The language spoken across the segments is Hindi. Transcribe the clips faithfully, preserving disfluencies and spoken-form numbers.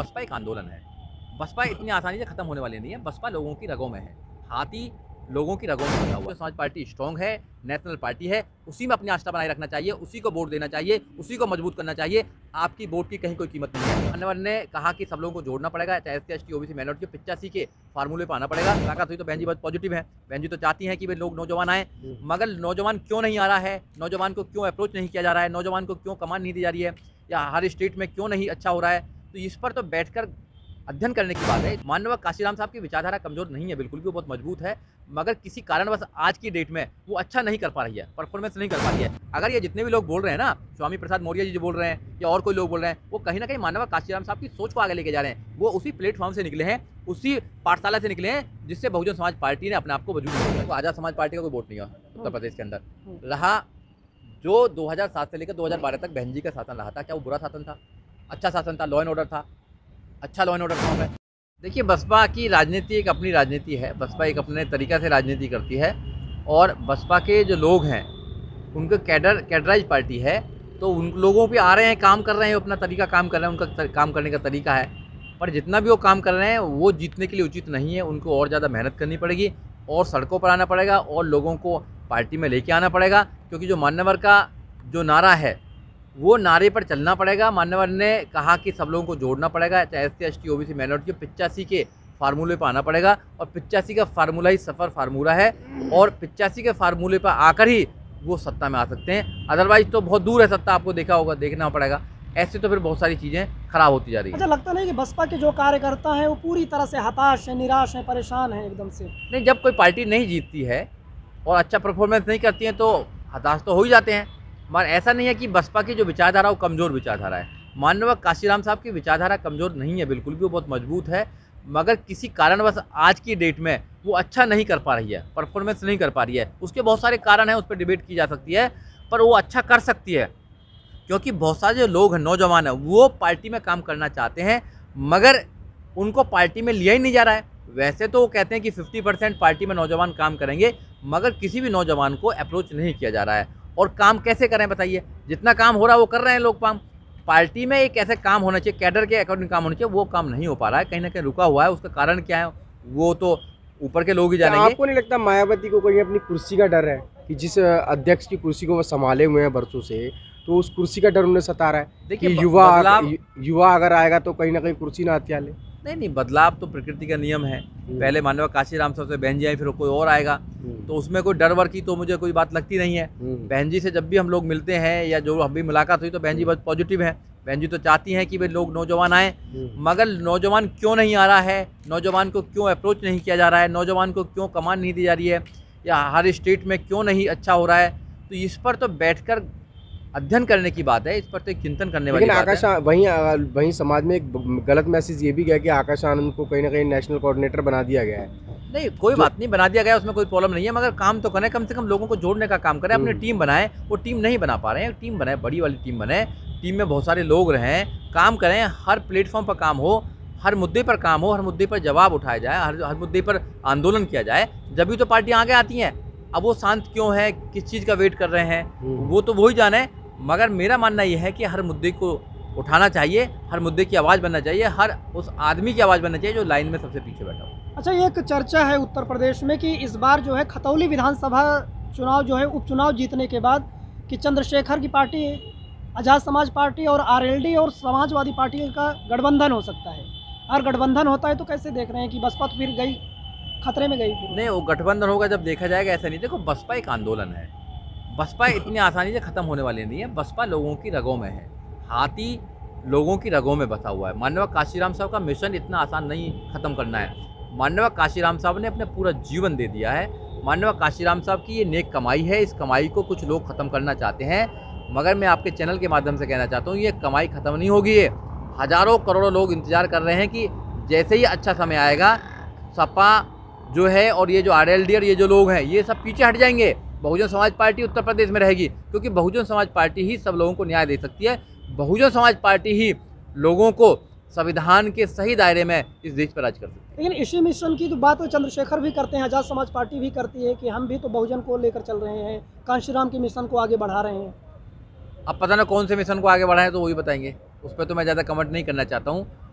बसपा एक आंदोलन है। बसपा इतनी आसानी से खत्म होने वाली नहीं है। बसपा लोगों की रगों में है, हाथी लोगों की रगों में बना हुआ है। समाज पार्टी स्ट्रांग है, नेशनल पार्टी है, उसी में अपनी आस्था बनाए रखना चाहिए, उसी को वोट देना चाहिए, उसी को मजबूत करना चाहिए। आपकी वोट की कहीं कोई कीमत नहीं है। मान्यवर ने कहा कि सब लोगों को जोड़ना पड़ेगा, चाहे S C S T OBC minority पिचासी के फार्मूले पर आना पड़ेगा। मुलाकात हुई तो बहन जी बहुत पॉजिटिव है। बहन जी तो चाहती हैं कि वे लोग नौजवान आए, मगर नौजवान क्यों नहीं आ रहा है, नौजवान को क्यों अप्रोच नहीं किया जा रहा है, नौजवान को क्यों कमान नहीं दी जा रही है, या हर स्टेट में क्यों नहीं अच्छा हो रहा है, तो इस पर तो बैठकर अध्ययन करने की बात है। माननीय काशीराम साहब की विचारधारा कमजोर नहीं है, बिल्कुल भी, वो बहुत मजबूत है, मगर किसी कारणवश आज की डेट में वो अच्छा नहीं कर पा रही है, परफॉर्मेंस नहीं कर पा रही है। अगर ये जितने भी लोग बोल रहे हैं ना, स्वामी प्रसाद मौर्य जी जो बोल रहे हैं या और कोई लोग बोल रहे हैं, वो कहीं ना कहीं माननीय काशीराम साहब की सोच को आगे लेके जा रहे हैं। वो उसी प्लेटफॉर्म से निकले हैं, उसी पाठशाला से निकले हैं जिससे बहुजन समाज पार्टी ने अपने आप को वजूद दिया। तो आजाद समाज पार्टी का कोई वोट नहीं हुआ उत्तर प्रदेश के अंदर रहा। जो दो हज़ार सात से लेकर दो हज़ार बारह तक बहन जी का शासन रहा था, क्या वो बुरा शासन था? अच्छा शासन था, लॉ एंड ऑर्डर था, अच्छा लॉ एंड ऑर्डर था। देखिए, बसपा की राजनीति एक अपनी राजनीति है, बसपा एक अपने तरीक़ा से राजनीति करती है, और बसपा के जो लोग हैं उनका कैडर कैडराइज पार्टी है, तो उन लोगों पे आ रहे हैं, काम कर रहे हैं, अपना तरीका काम कर रहे हैं, उनका काम करने का तरीका है। पर जितना भी वो काम कर रहे हैं वो जीतने के लिए उचित नहीं है, उनको और ज़्यादा मेहनत करनी पड़ेगी, और सड़कों पर आना पड़ेगा, और लोगों को पार्टी में लेके आना पड़ेगा, क्योंकि जो मान्यवर का जो नारा है वो नारे पर चलना पड़ेगा। मान्यवर ने कहा कि सब लोगों को जोड़ना पड़ेगा, चाहे S C S T OBC minority पिचासी के फार्मूले पर आना पड़ेगा, और पिचासी का फार्मूला ही सफ़र फार्मूला है, और पिचासी के फार्मूले पर आकर ही वो सत्ता में आ सकते हैं, अदरवाइज तो बहुत दूर है सत्ता, आपको देखा होगा, देखना पड़ेगा। ऐसे तो फिर बहुत सारी चीज़ें खराब होती जा रही हैं। अच्छा, लगता नहीं कि बसपा के जो कार्यकर्ता हैं वो पूरी तरह से हताश हैं, निराश हैं, परेशान हैं एकदम से? नहीं, जब कोई पार्टी नहीं जीतती है और अच्छा परफॉर्मेंस नहीं करती है तो हताश तो हो ही जाते हैं, मगर ऐसा नहीं है कि बसपा की जो विचारधारा वो कमज़ोर विचारधारा है। माननीय काशीराम साहब की विचारधारा कमज़ोर नहीं है, बिल्कुल भी, वो बहुत मजबूत है, मगर किसी कारणवश आज की डेट में वो अच्छा नहीं कर पा रही है, परफॉर्मेंस नहीं कर पा रही है। उसके बहुत सारे कारण हैं, उस पर डिबेट की जा सकती है, पर वो अच्छा कर सकती है, क्योंकि बहुत सारे जो लोग हैं, नौजवान हैं, वो पार्टी में काम करना चाहते हैं, मगर उनको पार्टी में लिया ही नहीं जा रहा है। वैसे तो वो कहते हैं कि पचास परसेंट पार्टी में नौजवान काम करेंगे, मगर किसी भी नौजवान को अप्रोच नहीं किया जा रहा है। और काम कैसे करें बताइए? जितना काम हो रहा है वो कर रहे हैं लोग। काम पार्टी में एक ऐसे काम होना चाहिए, कैडर के अकॉर्डिंग काम होना चाहिए, वो काम नहीं हो पा रहा है, कहीं ना कहीं रुका हुआ है। उसका कारण क्या है वो तो ऊपर के लोग ही जानेंगे। आपको नहीं लगता मायावती को कहीं अपनी कुर्सी का डर है कि जिस अध्यक्ष की कुर्सी को वो संभाले हुए हैं बरसों से, तो उस कुर्सी का डर उन्हें सता रहा है? देखिए, युवा युवा अगर आएगा तो कहीं ना कहीं कुर्सी ना हथिया ले। नहीं नहीं, बदलाव तो प्रकृति का नियम है। पहले माननीय काशीराम साहब से बहन जी आई, फिर कोई और आएगा, तो उसमें कोई डर वर की तो मुझे कोई बात लगती नहीं है। बहन जी से जब भी हम लोग मिलते हैं या जो अभी मुलाकात हुई तो बहन जी बहुत पॉजिटिव है। बहन जी तो चाहती हैं कि वे लोग नौजवान आए, मगर नौजवान क्यों नहीं आ रहा है, नौजवान को क्यों अप्रोच नहीं किया जा रहा है, नौजवान को क्यों कमान नहीं दी जा रही है, या हर स्टेट में क्यों नहीं अच्छा हो रहा है, तो इस पर तो बैठकर अध्ययन करने की बात है, इस पर तो एक चिंतन करने वाली बात है। आकाश वहीं वहीं समाज में एक गलत मैसेज ये भी गया कि आकाश आनंद को कहीं ना कहीं नेशनल कोऑर्डिनेटर बना दिया गया है। नहीं, कोई बात नहीं, बना दिया गया, उसमें कोई प्रॉब्लम नहीं है, मगर काम तो करें, कम से कम लोगों को जोड़ने का काम करें, अपनी टीम बनाएं। वो टीम नहीं बना पा रहे हैं, टीम बनाए, बड़ी वाली टीम बनाए, टीम में बहुत सारे लोग रहें, काम करें, हर प्लेटफॉर्म पर काम हो, हर मुद्दे पर काम हो, हर मुद्दे पर जवाब उठाया जाए, हर हर मुद्दे पर आंदोलन किया जाए, जब भी तो पार्टियाँ आगे आती हैं। अब वो शांत क्यों है, किस चीज़ का वेट कर रहे हैं, वो तो वही जाने, मगर मेरा मानना ये है कि हर मुद्दे को उठाना चाहिए, हर मुद्दे की आवाज़ बनना चाहिए, हर उस आदमी की आवाज़ बनना चाहिए जो लाइन में सबसे पीछे बैठा हो। अच्छा, एक चर्चा है उत्तर प्रदेश में कि इस बार जो है खतौली विधानसभा चुनाव जो है उपचुनाव जीतने के बाद कि चंद्रशेखर की पार्टी, आज़ाद समाज पार्टी और आर एल डी और समाजवादी पार्टी का गठबंधन हो सकता है। अगर गठबंधन होता है तो कैसे देख रहे हैं कि बसपा तो फिर गई, खतरे में गई? नहीं, वो गठबंधन होगा जब देखा जाएगा, ऐसा नहीं। देखो, बसपा एक आंदोलन है, बसपा इतनी आसानी से ख़त्म होने वाली नहीं है। बसपा लोगों की रगों में है, हाथी लोगों की रगों में बसा हुआ है। माननीय काशीराम साहब का मिशन इतना आसान नहीं ख़त्म करना है। माननीय काशीराम साहब ने अपने पूरा जीवन दे दिया है। माननीय काशीराम साहब की ये नेक कमाई है, इस कमाई को कुछ लोग ख़त्म करना चाहते हैं, मगर मैं आपके चैनल के माध्यम से कहना चाहता हूँ, ये कमाई ख़त्म नहीं होगी। ये हज़ारों करोड़ों लोग इंतज़ार कर रहे हैं कि जैसे ही अच्छा समय आएगा, सपा जो है और ये जो आर एल डी और ये जो लोग हैं, ये सब पीछे हट जाएंगे। बहुजन समाज पार्टी उत्तर प्रदेश में रहेगी, क्योंकि बहुजन समाज पार्टी ही सब लोगों को न्याय दे सकती है। बहुजन समाज पार्टी ही लोगों को संविधान के सही दायरे में इस देश पर राज कर सकती है। लेकिन इसी मिशन की तो बात तो चंद्रशेखर भी करते हैं, आज़ाद समाज पार्टी भी करती है कि हम भी तो बहुजन को लेकर चल रहे हैं, कांशीराम के मिशन को आगे बढ़ा रहे हैं। अब पता ना कौन से मिशन को आगे बढ़ाएं, तो वही बताएंगे, उस पर तो मैं ज़्यादा कमेंट नहीं करना चाहता हूँ।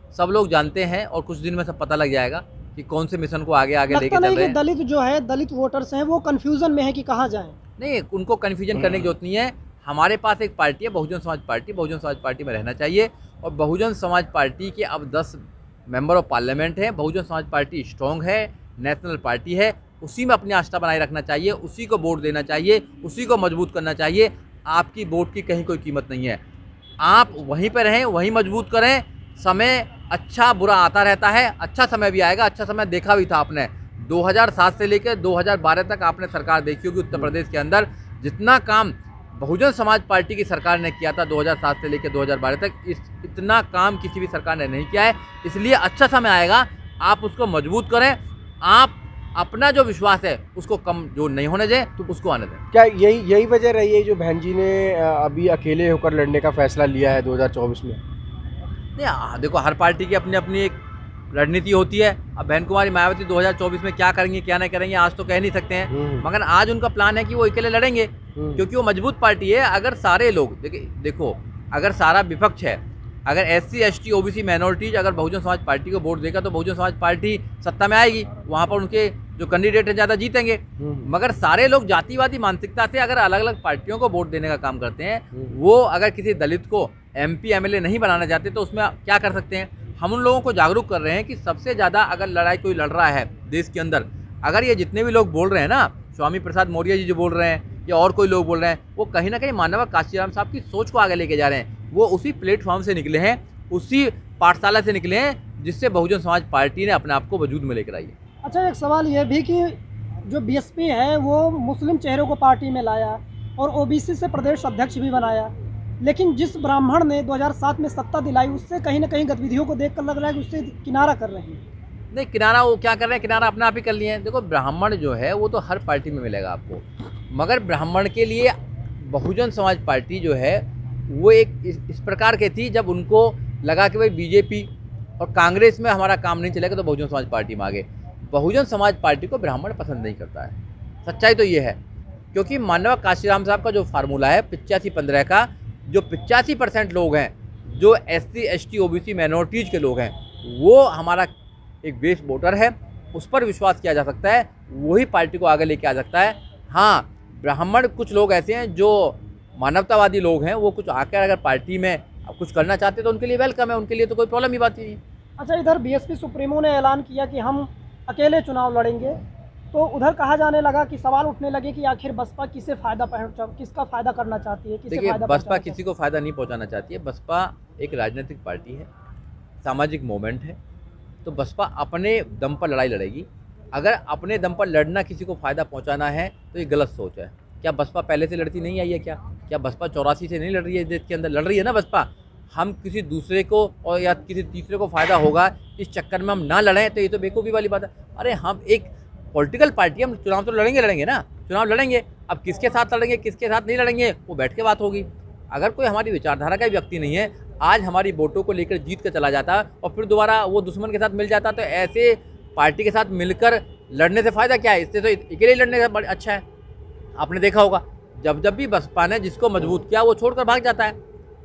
सब लोग जानते हैं और कुछ दिन में सब पता लग जाएगा कि कौन से मिशन को आगे आगे लेके लगता चल नहीं रहे कि हैं। दलित जो है, दलित वोटर्स हैं, वो कंफ्यूजन में है कि कहाँ जाएं। नहीं, उनको कन्फ्यूजन करने की जरूरत नहीं है। हमारे पास एक पार्टी है बहुजन समाज पार्टी, बहुजन समाज पार्टी में रहना चाहिए। और बहुजन समाज पार्टी के अब दस मेंबर ऑफ पार्लियामेंट हैं। बहुजन समाज पार्टी स्ट्रॉन्ग है, नेशनल पार्टी है, उसी में अपनी आस्था बनाए रखना चाहिए, उसी को वोट देना चाहिए, उसी को मजबूत करना चाहिए। आपकी वोट की कहीं कोई कीमत नहीं है। आप वहीं पर रहें, वहीं मजबूत करें। समय अच्छा बुरा आता रहता है, अच्छा समय भी आएगा। अच्छा समय देखा भी था आपने, दो हज़ार सात से लेकर दो हज़ार बारह तक आपने सरकार देखी होगी उत्तर प्रदेश के अंदर। जितना काम बहुजन समाज पार्टी की सरकार ने किया था दो हज़ार सात से लेकर दो हज़ार बारह तक, इस इतना काम किसी भी सरकार ने नहीं किया है। इसलिए अच्छा समय आएगा, आप उसको मजबूत करें। आप अपना जो विश्वास है उसको कम जो नहीं होने दें, तो उसको आने दें। क्या यही यही वजह रही है जो बहन जी ने अ, अभी अकेले होकर लड़ने का फैसला लिया है दो हज़ार चौबीस में? नहीं, आ, देखो हर पार्टी की अपनी अपनी एक रणनीति होती है। अब बहन कुमारी मायावती दो हज़ार चौबीस में क्या करेंगे क्या नहीं करेंगे आज तो कह नहीं सकते हैं, मगर आज उनका प्लान है कि वो अकेले लड़ेंगे, क्योंकि वो मजबूत पार्टी है। अगर सारे लोग देखिए, देखो अगर सारा विपक्ष है, अगर S C S T O B C minorities अगर बहुजन समाज पार्टी को वोट देगा तो बहुजन समाज पार्टी सत्ता में आएगी, वहाँ पर उनके जो कैंडिडेट हैं ज़्यादा जीतेंगे। मगर सारे लोग जातिवादी मानसिकता से अगर अलग अलग पार्टियों को वोट देने का काम करते हैं, वो अगर किसी दलित को M P M L A नहीं बनाना चाहते तो उसमें क्या कर सकते हैं। हम उन लोगों को जागरूक कर रहे हैं कि सबसे ज़्यादा अगर लड़ाई कोई लड़ रहा है देश के अंदर, अगर ये जितने भी लोग बोल रहे हैं ना, स्वामी प्रसाद मौर्य जी जो बोल रहे हैं या और कोई लोग बोल रहे हैं, वो कहीं ना कहीं मानव काशीराम साहब की सोच को आगे लेके जा रहे हैं। वो उसी प्लेटफॉर्म से निकले हैं, उसी पाठशाला से निकले हैं जिससे बहुजन समाज पार्टी ने अपने आप को वजूद में लेकर आई है। अच्छा, एक सवाल ये भी कि जो बी एस पी है वो मुस्लिम चेहरों को पार्टी में लाया और ओ बी सी से प्रदेश अध्यक्ष भी बनाया, लेकिन जिस ब्राह्मण ने दो हज़ार सात में सत्ता दिलाई उससे कहीं ना कहीं गतिविधियों को देखकर लग रहा है कि उससे किनारा कर रहे हैं। नहीं, किनारा वो क्या कर रहे हैं, किनारा अपने आप ही कर लिए हैं। देखो ब्राह्मण जो है वो तो हर पार्टी में मिलेगा आपको, मगर ब्राह्मण के लिए बहुजन समाज पार्टी जो है वो एक इस, इस प्रकार की थी, जब उनको लगा कि भाई बीजेपी और कांग्रेस में हमारा काम नहीं चलेगा तो बहुजन समाज पार्टी में आ गए। बहुजन समाज पार्टी को ब्राह्मण पसंद नहीं करता है, सच्चाई तो ये है, क्योंकि मानव काशीराम साहब का जो फार्मूला है पिचासी पंद्रह का, जो पिचासी परसेंट लोग हैं जो S C S T O B C minorities के लोग हैं, वो हमारा एक बेस वोटर है, उस पर विश्वास किया जा सकता है, वही पार्टी को आगे लेके आ सकता है। हाँ, ब्राह्मण कुछ लोग ऐसे हैं जो मानवतावादी लोग हैं, वो कुछ आकर अगर पार्टी में कुछ करना चाहते तो उनके लिए वेलकम है, उनके लिए तो कोई प्रॉब्लम ही बात ही नहीं। अच्छा, इधर बी एस पी सुप्रीमो ने ऐलान किया कि हम अकेले चुनाव लड़ेंगे, तो उधर कहा जाने लगा कि सवाल उठने लगे कि आखिर बसपा किसे फायदा पहुंचा, किसका फायदा करना चाहती है, किसे देखिए, फायदा बसपा पहुंचाना किसी को फायदा नहीं पहुंचाना चाहती है। बसपा एक राजनीतिक पार्टी है, सामाजिक मूवमेंट है, तो बसपा अपने दम पर लड़ाई लड़ेगी। अगर अपने दम पर लड़ना किसी को फायदा पहुंचाना है तो ये गलत सोच है। क्या बसपा पहले से लड़ती नहीं आई है? क्या क्या बसपा चौरासी से नहीं लड़ रही है? देश के अंदर लड़ रही है ना बसपा। हम किसी दूसरे को और या किसी तीसरे को फ़ायदा होगा इस चक्कर में हम ना लड़ें तो ये तो बेवकूफ़ी वाली बात है। अरे हम एक पॉलिटिकल पार्टी, हम चुनाव तो लड़ेंगे लड़ेंगे ना, चुनाव लड़ेंगे। अब किसके साथ लड़ेंगे किसके साथ नहीं लड़ेंगे वो बैठ के बात होगी। अगर कोई हमारी विचारधारा का व्यक्ति नहीं है, आज हमारी वोटों को लेकर जीत कर चला जाता और फिर दोबारा वो दुश्मन के साथ मिल जाता, तो ऐसे पार्टी के साथ मिलकर लड़ने से फ़ायदा क्या है? इससे तो अकेले लड़ने का अच्छा है। आपने देखा होगा जब जब भी बसपा ने जिसको मजबूत किया वो छोड़कर भाग जाता है।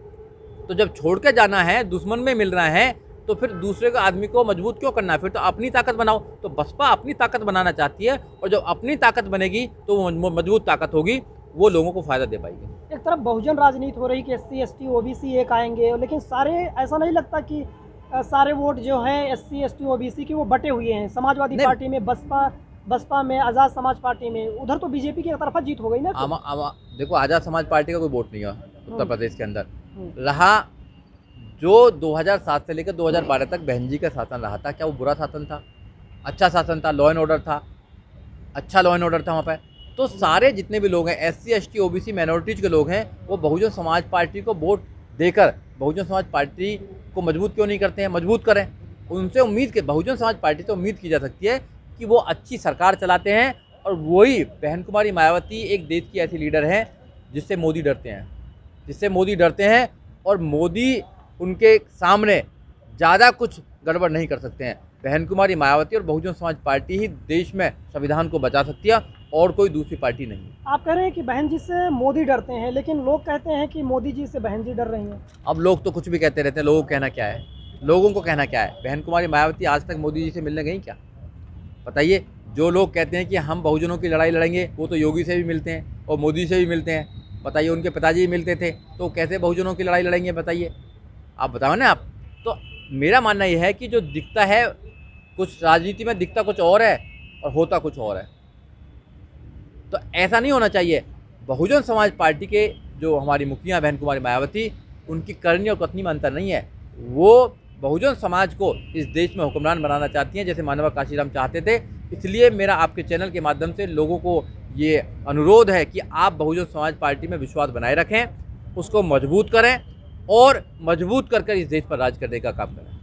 तो जब छोड़ के जाना है, दुश्मन में मिल रहा है, तो फिर दूसरे को आदमी को मजबूत क्यों करना है? फिर तो अपनी ताकत बनाओ। तो बसपा अपनी ताकत बनाना चाहती है, और जब अपनी ताकत बनेगी तो वो मजबूत ताकत होगी, वो लोगों को फ़ायदा दे पाएगी। एक तरफ बहुजन राजनीति हो रही कि S C S T O B C एक आएंगे, लेकिन सारे ऐसा नहीं लगता कि अ, सारे वोट जो हैं S C S T O B C के वो बटे हुए हैं। समाजवादी पार्टी में, बसपा बसपा में, आज़ाद समाज पार्टी में, उधर तो बीजेपी की एक तरफा जीत हो गई ना। आमा, आमा, देखो आज़ाद समाज पार्टी का कोई वोट नहीं हुआ उत्तर प्रदेश के अंदर रहा। जो दो हज़ार सात से लेकर दो हज़ार बारह तक बहन जी का शासन रहा था, क्या वो बुरा शासन था? अच्छा शासन था, लॉ एंड ऑर्डर था, अच्छा लॉ एंड ऑर्डर था वहाँ पर। तो सारे जितने भी लोग हैं S C S T O B C minorities के लोग हैं, वो बहुजन समाज पार्टी को वोट देकर बहुजन समाज पार्टी को मजबूत क्यों नहीं करते हैं? मजबूत करें। उनसे उम्मीद के बहुजन समाज पार्टी से उम्मीद की जा सकती है कि वो अच्छी सरकार चलाते हैं, और वही बहन कुमारी मायावती एक देश की ऐसी लीडर हैं जिससे मोदी डरते हैं, जिससे मोदी डरते हैं, और मोदी उनके सामने ज़्यादा कुछ गड़बड़ नहीं कर सकते हैं। बहन कुमारी मायावती और बहुजन समाज पार्टी ही देश में संविधान को बचा सकती है, और कोई दूसरी पार्टी नहीं। आप कह रहे हैं कि बहन जी से मोदी डरते हैं, लेकिन लोग कहते हैं कि मोदी जी से बहन जी डर रही हैं। अब लोग तो कुछ भी कहते रहते हैं, लोगों को कहना क्या है? लोगों को कहना क्या है? बहन कुमारी मायावती आज तक मोदी जी से मिलने गई क्या? बताइए। जो लोग कहते हैं कि हम बहुजनों की लड़ाई लड़ेंगे, वो तो योगी से भी मिलते हैं और मोदी से भी मिलते हैं। बताइए, उनके पिताजी मिलते थे, तो कैसे बहुजनों की लड़ाई लड़ेंगे? बताइए, आप बताओ ना आप। तो मेरा मानना यह है कि जो दिखता है, कुछ राजनीति में दिखता कुछ और है और होता कुछ और है। तो ऐसा नहीं होना चाहिए। बहुजन समाज पार्टी के जो हमारी मुखिया बहन कुमारी मायावती, उनकी करनी और कथनी में अंतर नहीं है। वो बहुजन समाज को इस देश में हुक्मरान बनाना चाहती हैं, जैसे मानवा काशीराम चाहते थे। इसलिए मेरा आपके चैनल के माध्यम से लोगों को ये अनुरोध है कि आप बहुजन समाज पार्टी में विश्वास बनाए रखें, उसको मजबूत करें और मजबूत कर कर इस देश पर राज करने का काम करें।